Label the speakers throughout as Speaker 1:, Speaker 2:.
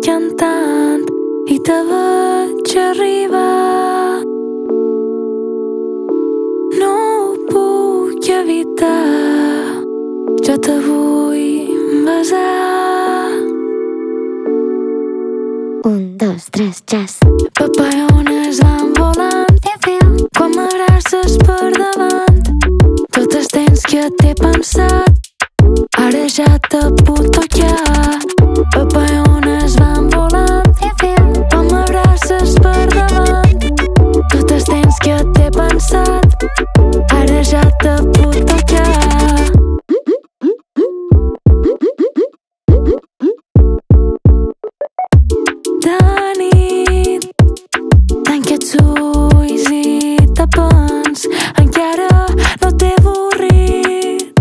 Speaker 1: cantant i te veig arribar. No ho puc evitar, jo te vull besar.
Speaker 2: 1, 2, 3, jazz.
Speaker 1: Papallones van volant quan m'abraces per davant. Tot el temps que t'he pensat ara ja te puc tocar. Papallones van volant quan m'abraces per davant. Tot el temps que t'he pensat ara ja te puc tocar. De nit tanca els ulls i te pens, encara no t'he avorrit.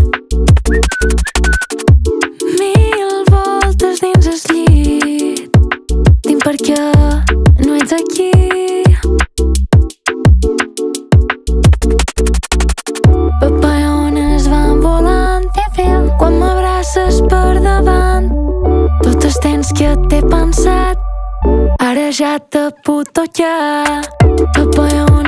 Speaker 1: Mil voltes dins el llit, tinc per què no ets aquí. Papallones van volant quan m'abraces per davant. Tot el temps que t'he pensat ara ja te puc tocar. Papallones